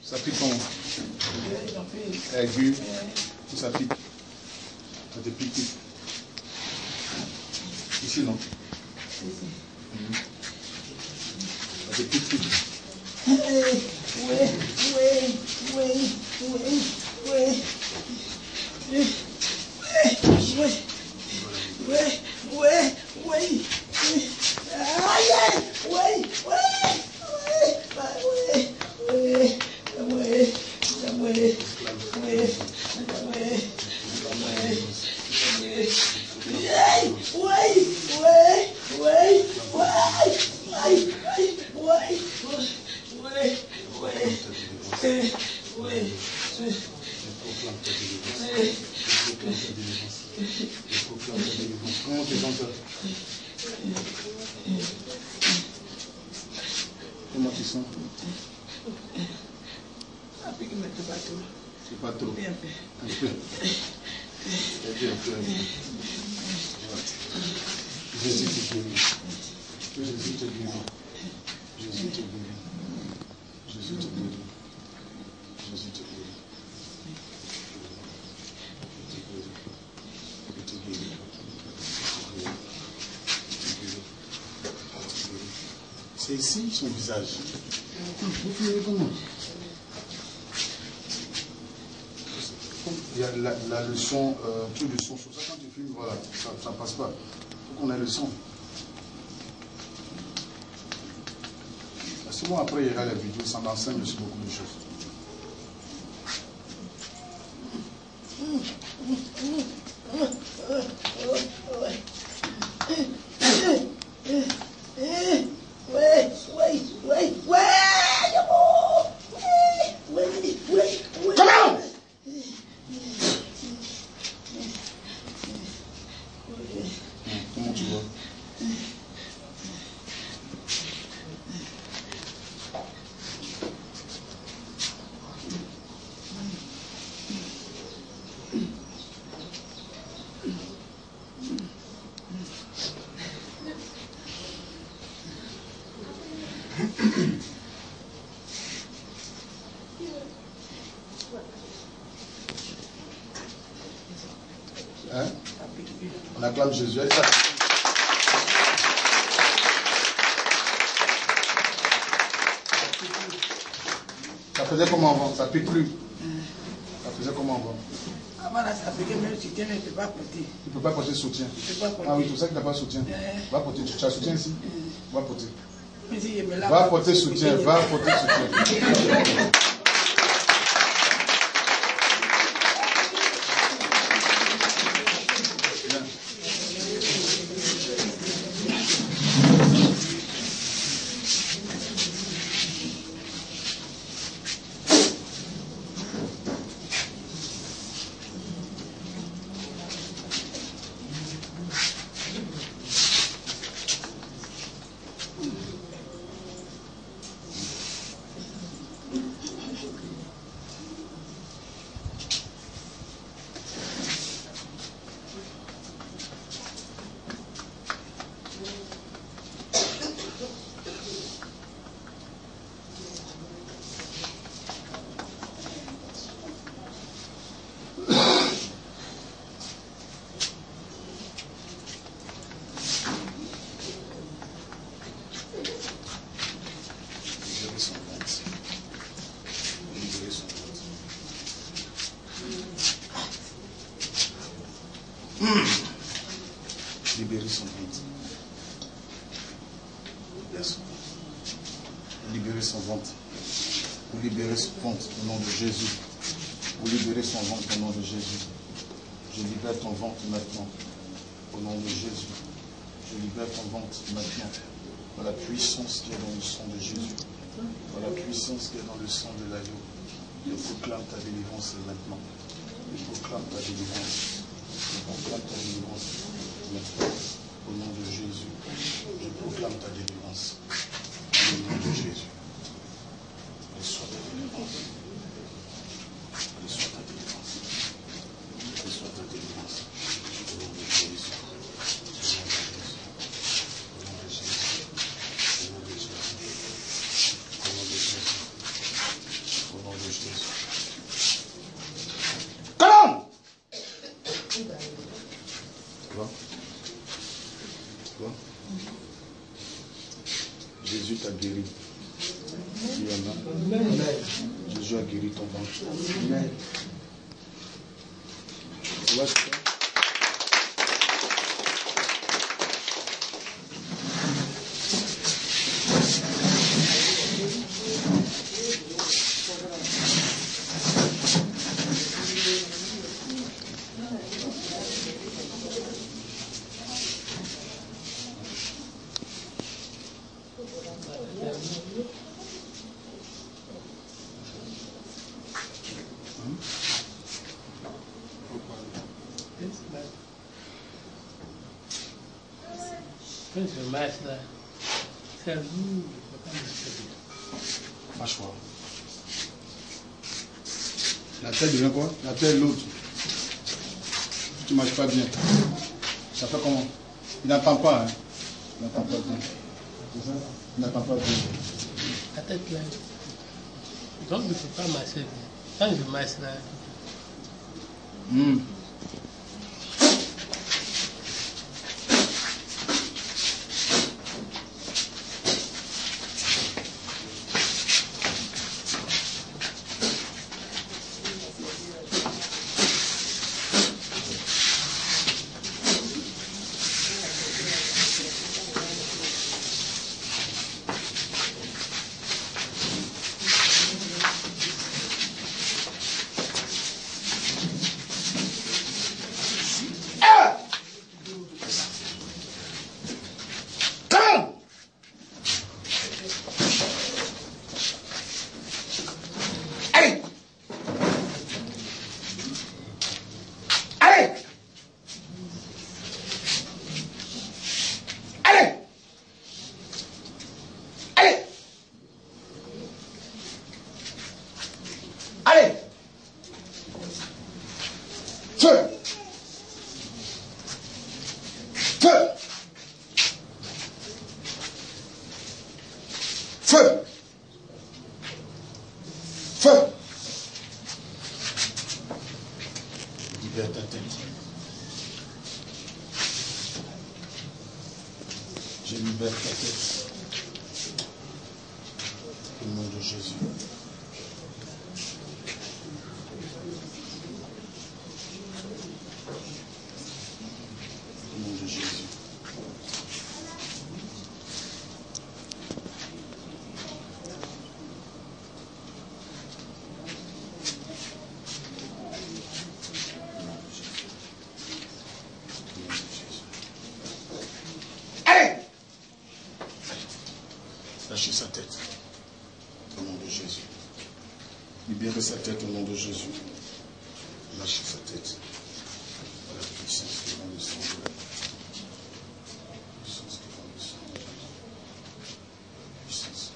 Ça pique comment? Aigu. Ça pique. Ça te pique. Ici, non? Ça te pique. Comment tu sens ça? Comment tu sens? C'est pas trop. Un peu. Jésus te guérit. Jésus te guérit. Jésus te guérit. Jésus te guérit. Jésus te guérit. C'est ici son visage. Vous filmez comment? Il y a la leçon, truc de son sur ça. Quand tu filmes, voilà, ça passe pas. Il faut qu'on ait le son. Souvent après, il y aura la vidéo, ça m'enseigne aussi beaucoup de choses. Comment tu vois? Hein? On acclame Jésus. Ça faisait comment avant? Ça pique plus. Ça faisait comment avant? Avant là, ça piquait, mais le soutien ne peut pas porter. Tu ne peux pas porter soutien. Ah oui, tout ça que tu n'as pas soutien. Va porter. Tu as soutien ici? Va porter. Va porter soutien. Va porter soutien. Libérer son ventre. Libérer son ventre. Vous libérez son ventre au nom de Jésus. Vous libérez son ventre au nom de Jésus. Je libère ton ventre maintenant au nom de Jésus. Je libère ton ventre maintenant dans la puissance qui est dans le sang de Jésus. Dans la puissance qui est dans le sang de l'agneau. Je proclame ta délivrance maintenant. Je proclame ta délivrance. Je proclame ta délivrance maintenant. Au nom de Jésus, je proclame ta délivrance. Au nom de Jésus. Reçois ta délivrance. Reçois ta délivrance. Reçois ta délivrance. Au nom de Jésus. Au nom de Jésus. Au nom de Jésus. Au nom de Jésus. Au nom de Calme. Tu vois? Tu vois? Jésus t'a guéri. Il y en a. Jésus a guéri ton ventre. Tu vois ce que c'est? Je marche là. C'est lourd, je ne peux pas marcher. Mâchoire. La tête devient quoi? La tête l'autre. Tu ne marches pas bien. Ça fait comment? Il n'entend pas, hein? Il n'entend pas bien. C'est ça? Il n'entend pas bien. La tête là. Donc je ne peux pas marcher bien. Quand je marche là. Lâchez sa tête. Au nom de Jésus. Libérez sa tête au nom de Jésus. Lâchez sa tête. La puissance qui va le sang de la puissance qui va le sang de la puissance.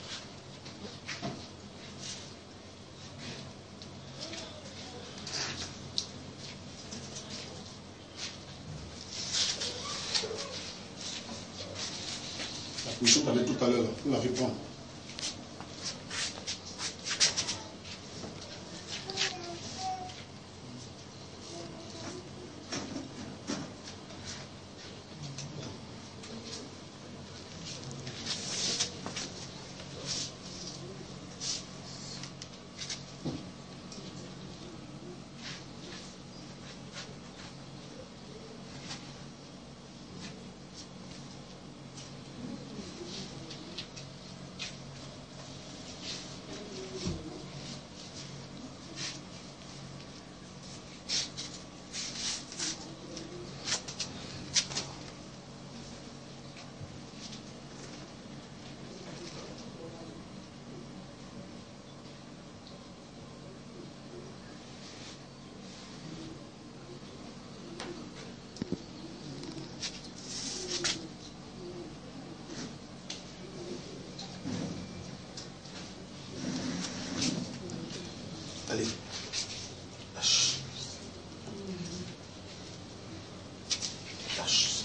La position qu'on avait tout à l'heure, on la reprend. Allez, lâche. Lâche.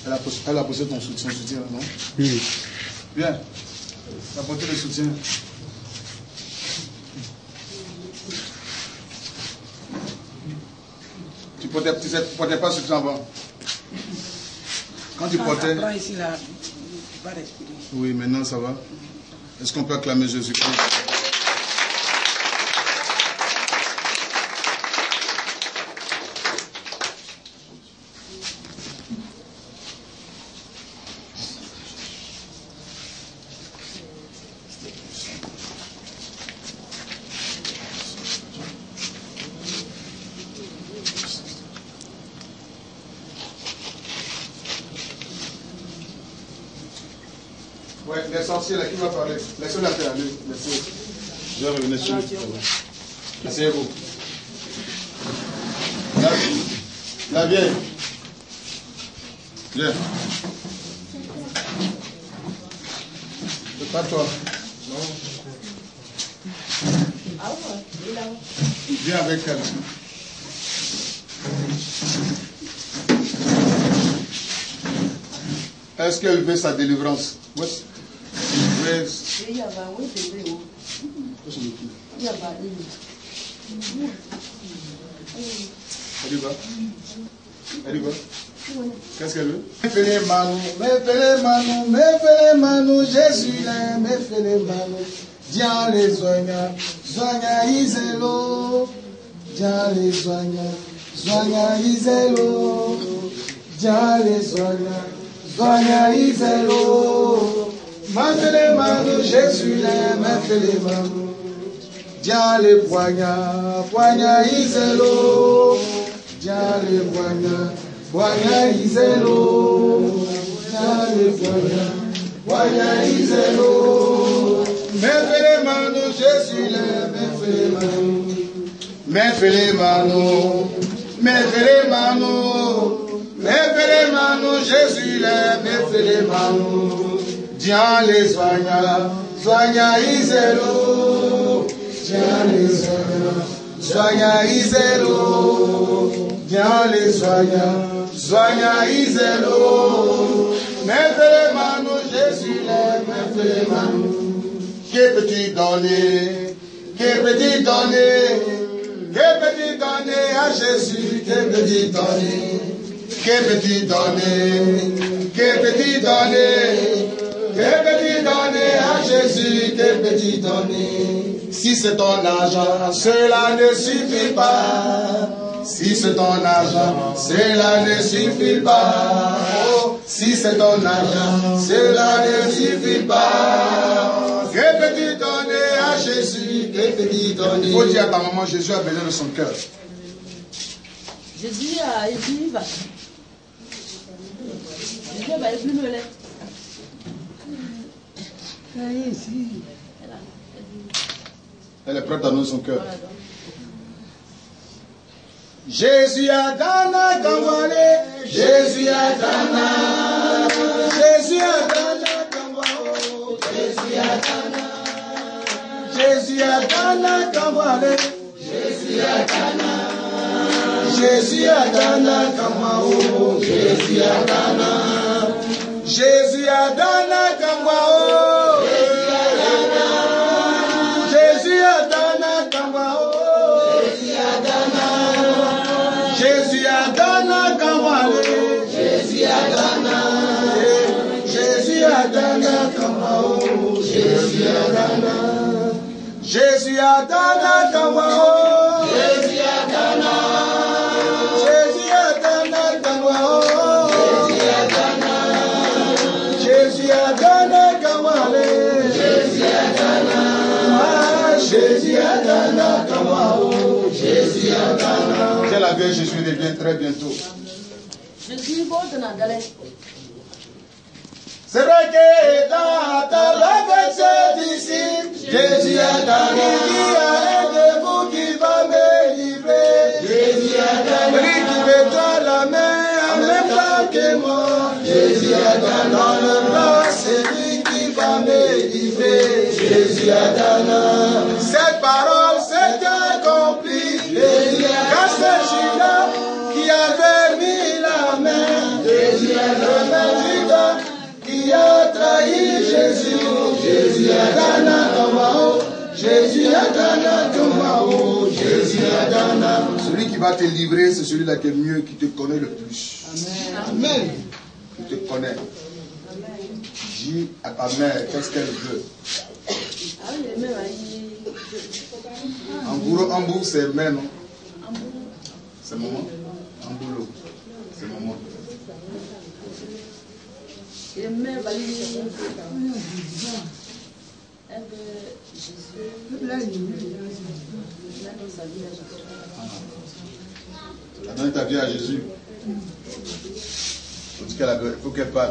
Elle a posé son soutien, non? Oui. Bien. Tu as porté le soutien. Tu portais pas soutien avant. Quand tu portais... Ici, là, pas respirer. Oui, maintenant ça va. Est-ce qu'on peut acclamer Jésus-Christ? Ouais, les sorciers là, qui va parler? Laissez-la faire, allez, laissez. Je vais revenir sur. Asseyez-vous. La vieille. Viens. C'est pas toi. Non. Viens avec elle. Est-ce qu'elle veut sa délivrance? Oui. Elle va. Qu'est-ce qu'elle veut? Mefele manu, Jésus là, mefele manu. Dian les zonya, zonya izelo. Dian les zonya, zonya izelo. Dian les zonya, zonya izelo. Mefele manu, Jésus là, mefele manu. Dian les poignards izelo. Dian les poignards izelo. Dian les poignards izelo. Mefele manu, Jésus là, mefele manu. Mefele manu, mefele manu. Mefele manu, Jésus là, mefele manu. Dian les zoignards izelo. Dian les zoignards izelo. Dian les zoignards izelo. Mefele manu, Jésus là, mefele manu. Que peux-tu donner? Que peux-tu donner? Que peux-tu donner à Jésus? Que peux-tu donner? Que peux-tu donner? Que peux-tu donner? Que peux-tu donner à Jésus? Que peux-tu donner? Si c'est ton argent, cela ne suffit pas. Si c'est ton argent, cela ne suffit pas. Oh, si c'est ton argent, cela ne suffit pas. Que peux-tu donner à Jésus? Que peux-tu donner? Il faut dire à ta maman, Jésus a besoin de son cœur. Jésus a écrit, va. Jésus va écrit le lait. Elle est prête à donner son cœur. Jésus a donné Kambwale, Jésus a donné, Jésus a donné Kambwale, Jésus a donné, Jésus a donné Kambwale, Jésus a donné, Jésus a donné Kambwale, Jésus a donné, Jésus a donné Kambwale, Jésus a donné Kambwale. Jésus a donné Kambwale. Jésus a donné. Jésus a donné Kambwale. Jésus a donné. Jésus a donné Kambwale. Jésus a donné. Jésus a donné Kambwale. Jésus a donné Kambwale. Jésus a donné. Jésus a donné Kambwale. Jésus a donné. Quelle avait Jésus revient très bientôt. Jésus va dans la galère. C'est vrai que dans ta avec ses disciples, Jésus a donné. Il dit à un de vous qui va me livrer. Jésus a donné. Lui qui mettra la main en même temps que moi. Jésus a donné. Dans le bras, c'est lui qui va me livrer. Jésus a donné. Cette parole s'est accomplie. Jésus a donné. Quand c'est Judas qui avait mis la main, Jésus a donné. Adana Tomao, Jésus Adana Tomao, Jésus Adana. Celui qui va te livrer, c'est celui-là qui est mieux, qui te connaît le plus. Amen. Qui te connaît. Dis à ta mère qu'est-ce qu'elle veut. Ambour, c'est mère, non? C'est maman. Amboulou, c'est maman. Tu as donné ta vie à Jésus. Il faut qu'elle parle.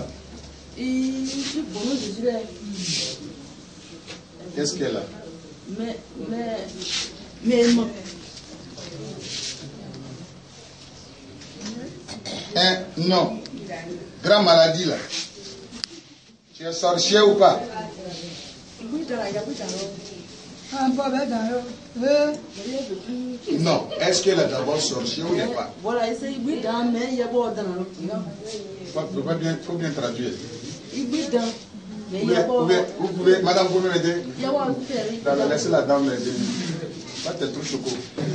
Qu'est-ce qu'elle a? Non. Grande maladie là. Tu es sorcier ou pas? Non. Est-ce qu'elle est d'abord sorcier ou n'est pas? Voilà, il faut bien traduire. Vous pouvez, madame, vous pouvez m'aider? Laissez la dame m'aider. Pas t'es trop choco.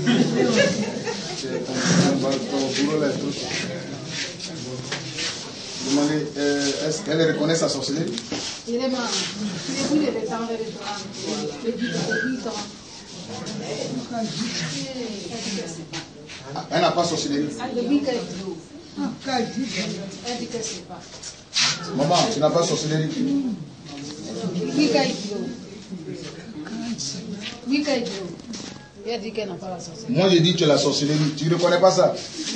Ton boulot là est trop choco. Demandez, est-ce qu'elle reconnaît sa sorcellerie? Elle n'a pas sorcellerie. Maman, tu n'as pas sorcellerie? Moi j'ai dit que tu as la sorcellerie. Tu ne reconnais pas ça?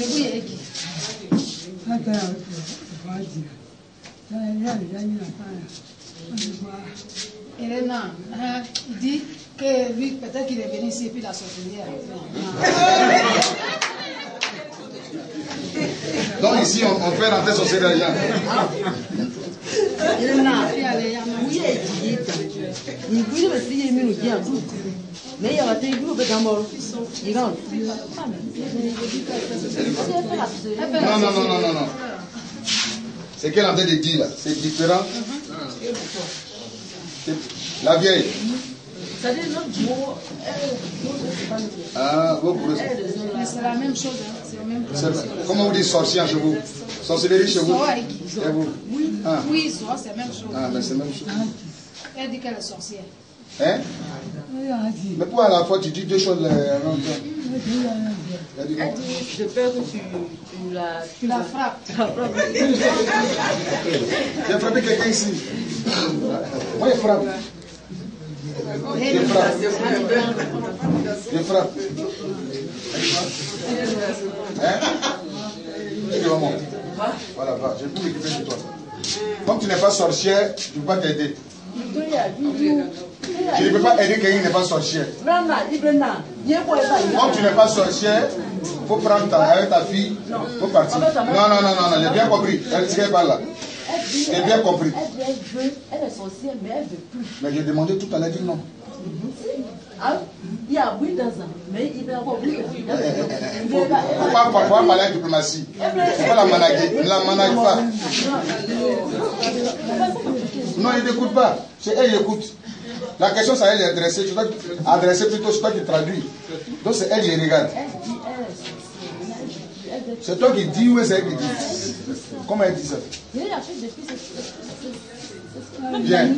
Il dit que lui, peut-être qu'il est venu ici et puis la sorcellerie est rentrée. Donc ici on fait rentrer sorcellerie. Non. C'est qu'elle est en train de dire là, c'est différent. La vieille. Ah, c'est la même chose. Comment vous dites sorcier chez vous? Sorcellerie chez vous? Et vous? Oui, c'est la même chose. Ah, mais c'est la même chose. Elle dit qu'elle est sorcière. Hein? Mais pourquoi à la fois tu dis deux choses en même temps? Je peur que tu la frappes. J'ai frappé quelqu'un ici. Moi, je frappe. Je frappe. Hein? Tu vas monter. Voilà, va. Je vais tout m'équiper de toi. Comme tu n'es pas sorcière, je ne peux pas t'aider. Je ne peux pas aider quelqu'un qui n'est pas sorcière. Comme tu n'es pas sorcière, il faut prendre avec ta fille, il faut partir. Non, j'ai bien compris. Elle ce qu'elle parle là. J'ai bien compris. Elle est sorcière, mais elle ne veut plus. Mais j'ai demandé tout à l'heure, elle dit non. Il y a oui dans un, mais il va avoir oui. Il faut pas parler de diplomatie. Il faut pas la manager. Ne la manage pas. Non, il n'écoute pas. C'est elle qui écoute. La question, c'est elle est adressée. Tu dois adresser plutôt, c'est toi qui traduis. Donc c'est elle qui regarde. C'est toi qui dis ou c'est elle qui dit? Comment elle dit ça? Bien.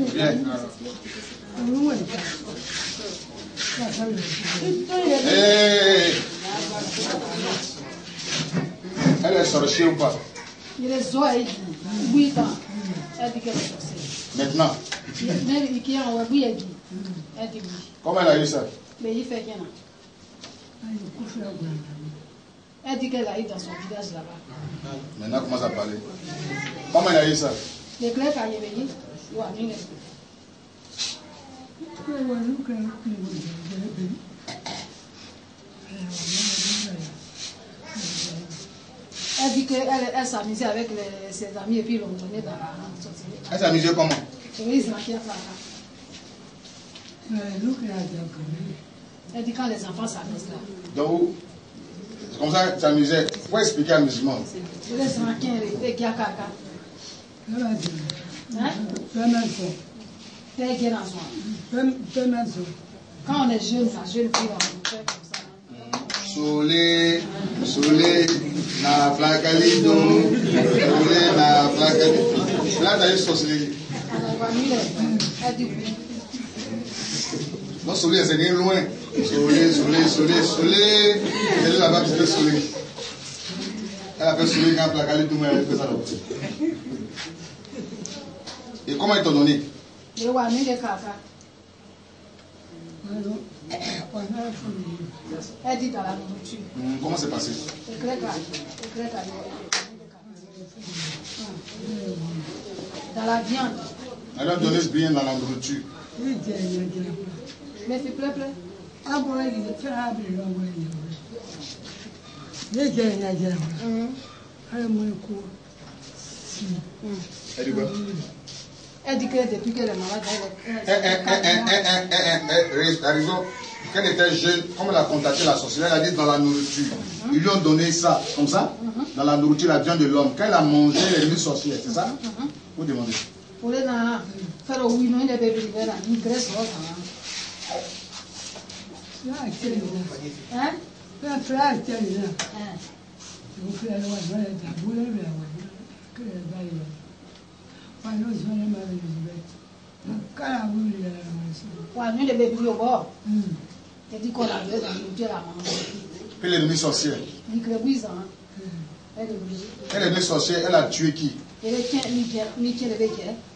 Hey. Elle est sorcière ou pas? Il est zoé, 8 ans. Elle dit qu'elle est sorcière. Maintenant. Comment elle a eu ça? Mais il fait rien. Elle dit qu'elle a eu dans son village là-bas. Maintenant, commence à parler. Comment elle a eu ça? Les clercs qui est venu, ou à mine. Elle dit qu'elle s'amusait avec ses amis et puis ils l'ont donné dans la sorcellerie. Elle s'amusait comment? Oui, c'est ma fille. Elle dit quand les enfants s'amusent là. Donc, c'est comme ça que tu t'amusais. Il faut expliquer à musulman. Je laisse manquer avec Yakaka. Quand on est jeune, la jeune fille, on fait comme ça. Soleil, soleil, na placalido, soleil, na placalido. Là, t'as eu sorcellerie. Elle dit oui. Non, soleil, c'est bien loin. Soleil, soleil, soleil, soleil. Elle est là-bas, c'est soleil. Elle appelle soleil quand placalido, mais elle fait ça là-bas. Et comment ils t'ont donné? Elle dit dans la nourriture. Comment c'est passé? Dans la viande. Elle a donné bien dans la nourriture. Mais s'il plaît, plaît. Elle dit quoi? Elle dit que depuis qu'elle est malade, Quand elle était jeune, comme elle a contacté la sorcière, elle a dit dans la nourriture. Ils lui ont donné ça, comme ça, dans la nourriture, la viande de l'homme. Quand elle a mangé, elle est devenue sorcière, c'est ça? Vous demandez. Pour les faire oui, non, il est bébé, il est une graisse. Hein? Ouais, nous les bébés au bord. Elle dit qu'on a besoin de la manger. Elle est devenue sorcière. Elle est devenue sorcière, elle a tué qui? Elle est tient, elle tient le bec.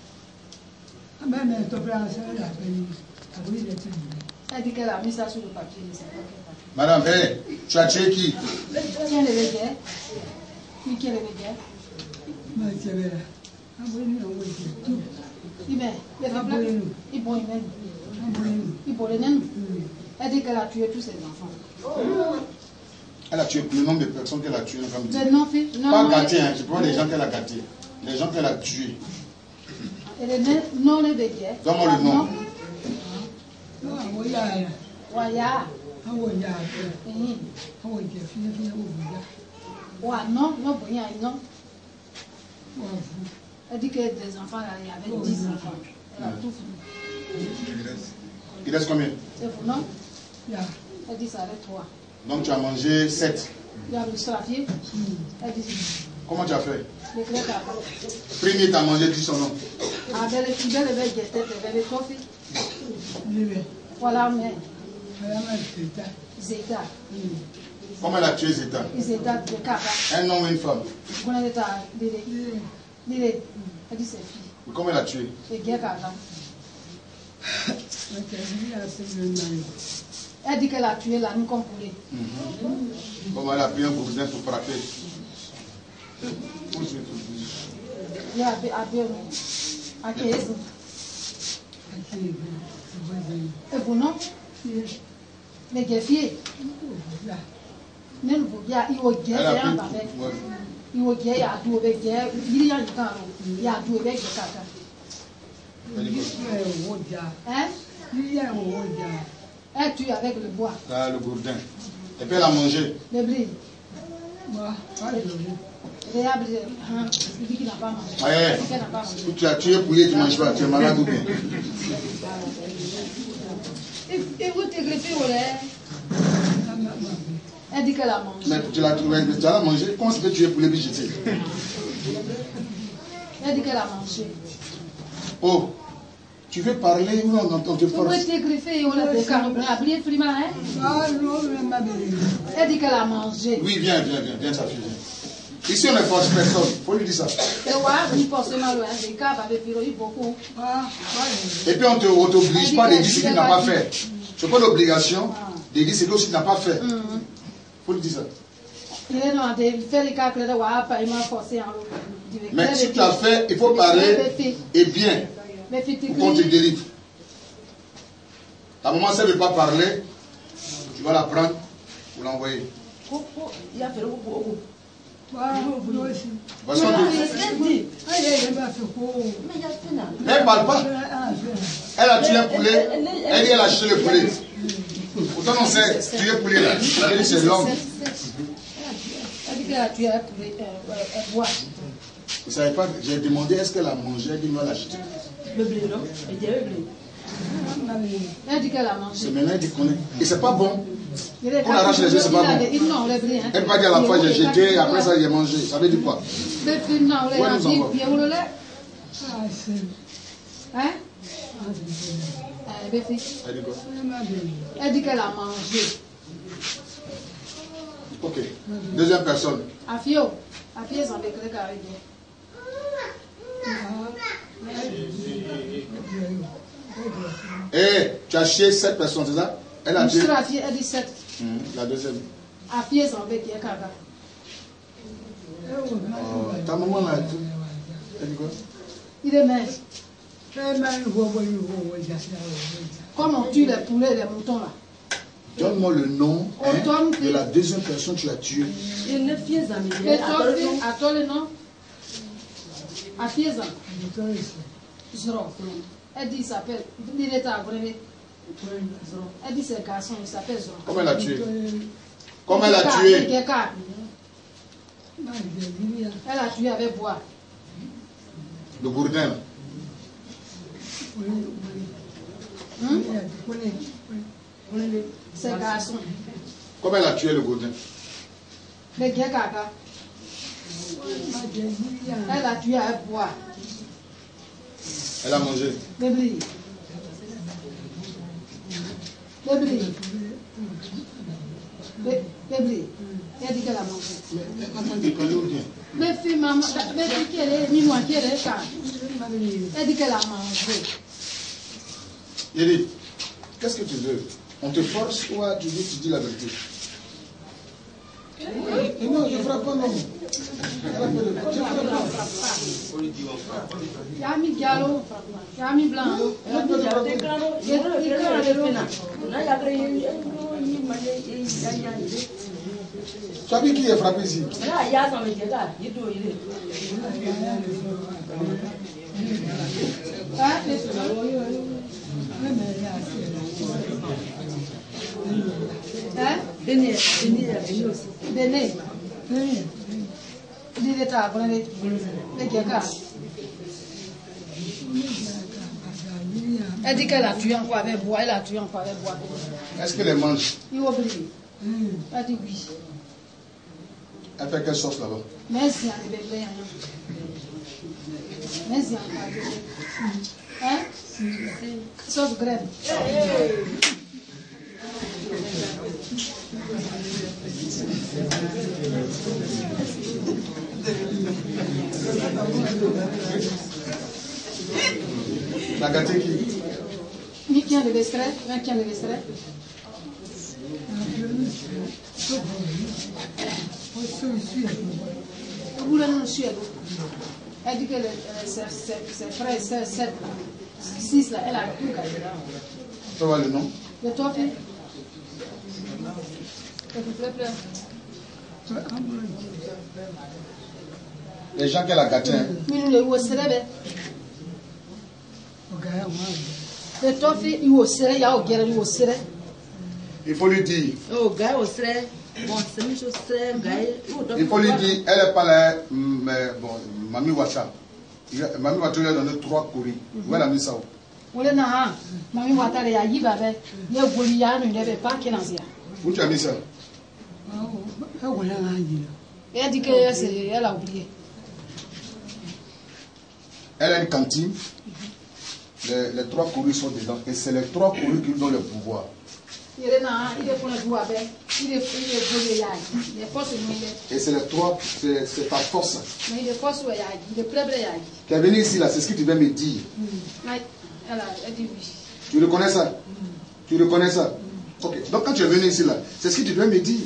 Elle dit qu'elle a mis ça sur le papier. Madame, tu as tué qui? Tiens le bec. Il tient le bec. Elle dit qu'elle a tué tous ses enfants. Elle a tué le nombre de personnes qu'elle a tuées. Non, pas gâté, hein, je parle des gens qu'elle a gâtés. Les gens qu'elle a tués. Non, le bébé. Donne-moi le nom. Non. Elle dit que des enfants, il y avait 10 enfants. Elle a tout fini. Il reste combien? C'est vous, non? Elle dit ça avec 3. Donc tu as mangé 7. Il y a le strafier. Elle dit comment tu as fait? Le clé à premier, tu as mangé, dis son nom. Ah, ben le fidèle avait guetté, le coffee. Voilà, mais. Zeta. Comment elle a tué Zeta? Zeta, de Kaba. Un homme ou une femme? Elle dit ses filles. Comment elle a tué? Et Kaba. Elle dit qu'elle a tué la nuit comme poulet. Comment elle a pris un gourdin pour frapper? Il a bien à 15. Et vous non? Mais Geffier. Même vous, il y a un avec. Il y a tout avec il y a un carreau. Il y a tout avec le caca. Hein? Elle tue avec le bois. Ah, le gourdin. Et puis elle a mangé. Le blé. Il dit qu'il n'a pas mangé. Tu as tué poulet, tu ne manges pas. Tu es malade ou bien? Et vous t'es greffé au lait. Elle dit qu'elle a mangé. Mais tu l'as mangé. Comment c'est que tu es poulet puis jeté? Elle dit qu'elle a mangé. Oh, tu veux parler ou on te force? Vous t'es greffé au lait. Elle dit qu'elle a mangé. Oui, viens, sa fille. Ici, on ne force personne. Il faut lui dire ça. Et puis, on ne t'oblige pas de dire ce qu'il n'a pas fait. Ce n'est pas l'obligation de dire ce qu'il n'a pas fait. Il faut lui dire ça. Mais si tu as fait, il faut parler et bien pour qu'on te délivre. Ta maman, si elle ne veut pas parler, tu vas la prendre pour l'envoyer. Parce mais elle ne parle pas. Elle a tué un poulet. Elle dit qu'elle a acheté le poulet. Pourtant, on sait tuer le poulet là. Elle dit c'est l'homme. Elle dit qu'elle a tué un poulet. Elle boit. Vous ne savez pas, j'ai demandé est-ce qu'elle a mangé. Elle dit qu'elle a acheté. Le blé, non? Elle dit le blé. Elle dit qu'elle a mangé. C'est maintenant, elle dit qu'on est. Et c'est pas bon. On arrache les yeux, c'est pas bon. Non, le blé. Elle va dire à la fois j'ai jeté, après ça j'ai mangé. Ça veut dire quoi? Le blé, non, le blé. Hein? Elle dit quoi? Elle dit qu'elle a mangé. Ok. Deuxième personne. Afio. Afio, ça avec le carré. Eh, tu as chié 7 personnes, c'est ça? Elle a tué. Elle dit 7. La deuxième. Afio, ça avec le carré. Ta maman là, elle dit quoi? Il est mince. Comme on tue les poulets et les moutons là. Donne-moi le nom de la deuxième personne que tu as tuée. Il ne fait jamais. Et toi, le nom? Afieza. Elle dit il s'appelle. Il est à Breve. Elle dit c'est un garçon, il s'appelle Zoro. Comment elle a tué? Comment elle a tué? Elle a tué avec bois. Le gourdin. C'est un garçon. Comment elle a tué le gourdin? Le Gekaka. Elle a tué avec bois. Elle a mangé. Le blé. Le blé. Le blé. Elle dit qu'elle a mangé. Mais fille, maman, mais fille qui est ni-moi qui est là. Elle dit qu'elle a mangé. Il dit, qu'est-ce que tu veux? On te force ou tu dis la vérité? Non, je ne frappe pas, non. Il y a mis gallo, il y a mis blanc. Tu as vu qui est frappé ici? Déné. Il est à Brene. Elle dit qu'elle a tué encore avec bois. Elle a tué encore avec bois. Est-ce qu'elle les mange? Il oublie. Elle dit oui. Elle fait quelle sauce là-bas? Merci à l'ébébé. Merci à l'ébébé. Hein? Sauce graine. La gâtée qui? Ni qui a le vestret, un qui a le vestret. Elle dit que ses frères et sœurs, 7 là, 6 là, elle a tout gagné. Tu vois le nom? Le toi fait. Les gens qu'elle a gâtés. Mais nous les osserez. Le toi fait, il osserez, il y a au guerre, il osserez. Il faut lui dire. Oh, gars, au serait. Bon, c'est une chose très gaille. Il faut lui dire, elle n'est pas là, mais bon, Mami Wacha. Mami Wacha lui a donné 3 courriers. Où elle a mis ça? Où est là? Mami Wacha, il y a Yibabe. Il y a Goliath, il n'y avait pas qu'il en sait. Où tu as mis ça? Et elle dit qu'elle a oublié. Elle a une cantine. Les 3 courriers sont dedans. Et c'est les 3 courriers qui lui donnent le pouvoir. Il est là, il est pour le jouer avec. Il est Goliath. Il est force de et c'est les 3, c'est ta force. Mais il est force de Yagi. Il est prêt de Yagi. Tu es venu ici, là, c'est ce que tu viens me dire. Elle dit oui. Tu reconnais ça? Tu reconnais ça? Ok. Donc quand tu es venu ici, là, c'est ce que tu viens me dire.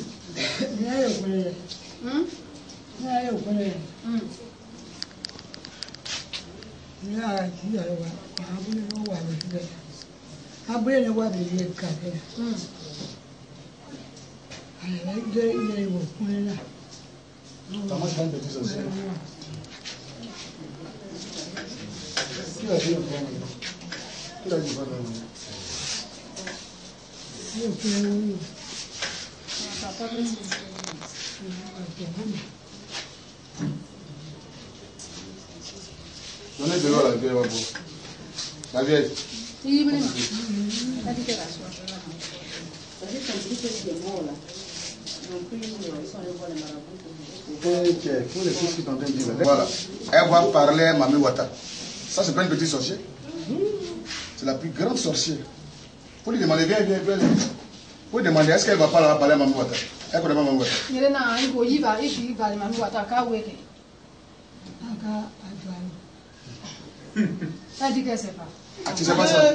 Donnez de l'eau à la gueule, La vieille. Si, mais elle dit qu'elle a soif. Voilà. Elle va parler à Mami Wata. Ça, c'est pas une petite sorcière. C'est la plus grande sorcière. Faut lui demander, viens. Faut lui demander, est-ce qu'elle va pas parler à Mami Wata? Elle connaît pas Mami Wata. Il est là, il va, Mami Wata, elle dit qu'elle sait pas. Ah, tu sais pas ça?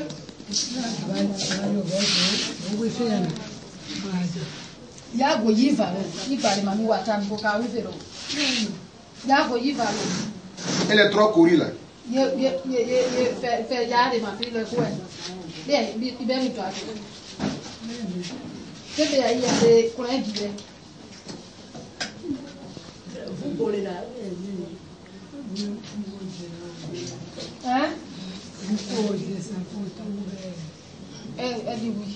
Yago yiva Mami Wata, Yago yiva. Elle est trop courue là. Fait yard ma fille le coin. Bien, il bien toi. C'est bien, il y a des coins d'hiver. Vous volez là. Hein? Elle dit oui.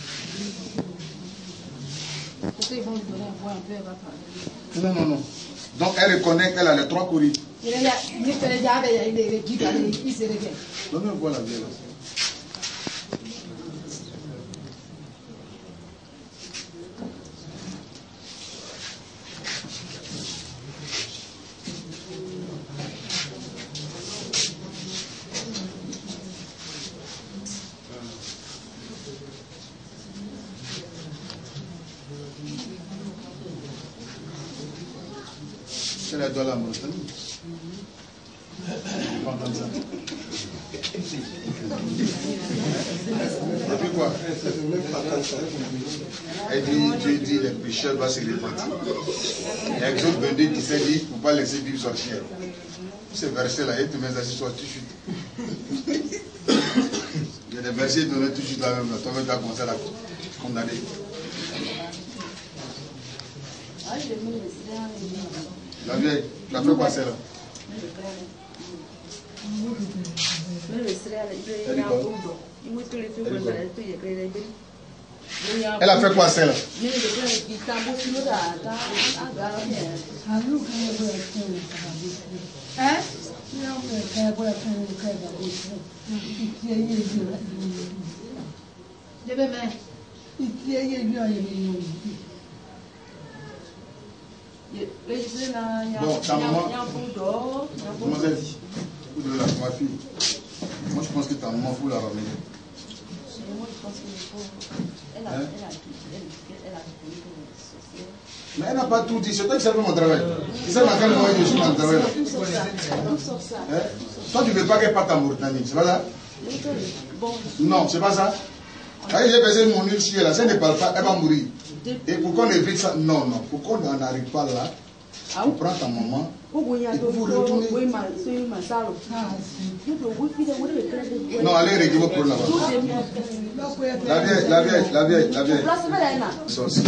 Ils vont lui donner un point un peu, elle va parler. Non. Donc elle reconnaît qu'elle a les trois courriers. Il fait déjà avec les guides, il se réveille. Non, voilà bien là. C'est la dollar montagne. Et puis quoi? Elle dit, Dieu dit, les pécheurs doivent se repentir. Il y a Exode 22 qui s'est dit, il ne faut pas laisser vivre sorcière. Ce verset-là, il te met assis sur tout de suite. Il y a des versets qui donnent tout de suite la même. Toi, tu as commencé à la condamner. La vieille, tu as fait quoi celle-là? Elle a fait quoi celle-là? Hein? Je vais mettre. Bon, ta maman, mademoiselle, vous devez ma fille. Moi je pense que ta maman, faut la ramener. Moi je pense qu'il faut. Elle a Mais elle n'a pas tout dit, c'est toi qui sais faire mon travail. Tu sais dans quel moment je suis dans le travail là. Toi tu ne veux pas qu'elle parte en Mauritanie, c'est pas ça? Non, c'est pas ça. Quand j'ai baisé mon huile sur elle, si elle ne parle pas, elle va mourir. Et pour qu'on évite ça, non, pour qu'on n'en arrive pas là, tu prends ta maman et vous retournez. Non, allez régler vos problèmes là-bas. La vieille. Sorcier.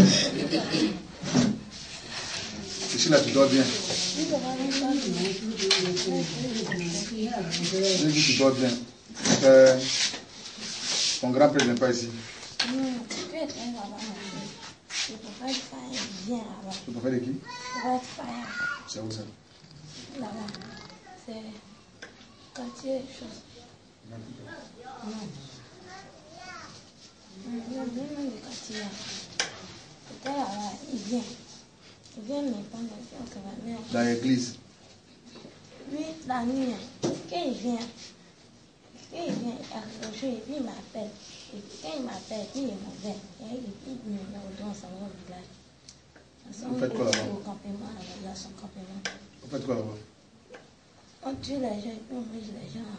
Ici là, tu dors bien. Tu dors bien. Ton grand-père n'est pas ici. Tu peux faire de qui? C'est où ça? Là-bas. C'est quartier chose. Non, du quartier. C'était là-bas, il vient. Il vient me prendre le mère. Dans l'église? Oui, la nuit. Quand il vient accrocher et puis il m'appelle. Et puis quand il m'appelle, puis il est mauvais. Et il me met au dos, ça va au village. Vous faites quoi là-bas? Au campement, il y a son campement. Vous faites quoi là-bas? On tue les gens et puis on mange les gens.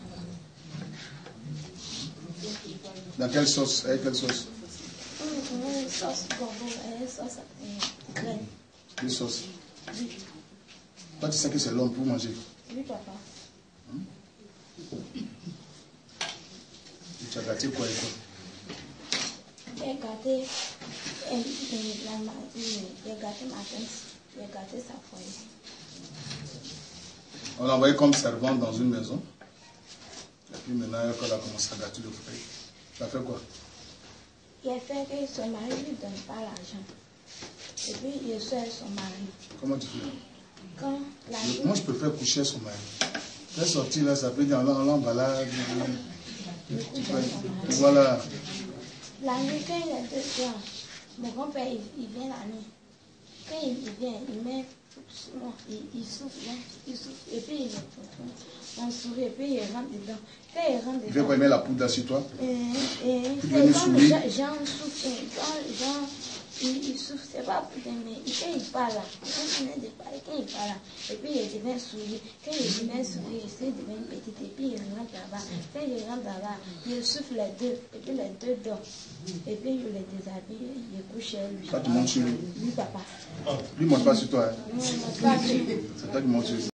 Dans quelle sauce? Avec quelle sauce? Une sauce gogo et une sauce graine. Une sauce. Oui. Toi tu sais que c'est l'homme pour manger. Oui, papa. Tu as gâté quoi et quoi? J'ai gâté ma pince. J'ai gâté sa feuille. On l'a envoyé comme servante dans une maison. Et puis maintenant, quand elle a commencé à gâter le fruit, tu as fait quoi? Il a fait que son mari ne lui donne pas l'argent. Et puis il seul son mari. Comment tu fais? Quand la Moi, je préfère coucher son mari. Elle est sortie là, ça peut dire on l'embalade. Voilà. La nuit, quand il est 2 heures, mon grand-père, il vient la nuit. Quand il vient, il met sur moi, il souffle, et puis il on sourit, et puis il rentre dedans. Quand il rentre dedans, Il fait quoi? Il met la poudre sur toi? c'est quand Jean souffle, il souffle, c'est pas pour mais quand il parle là, quand il parle là, et puis il devient sourire. Quand il devient sourire, il devient petit, et puis il rentre là-bas. Quand il rentre là-bas, il souffle les deux, et puis les deux dorment. Et puis il les déshabille, il couche chez lui. Toi, tu montes sur lui. Lui, papa. Lui, il ne monte pas sur toi. Hein. Non, il monte pas sur lui. C'est toi qui montes sur lui.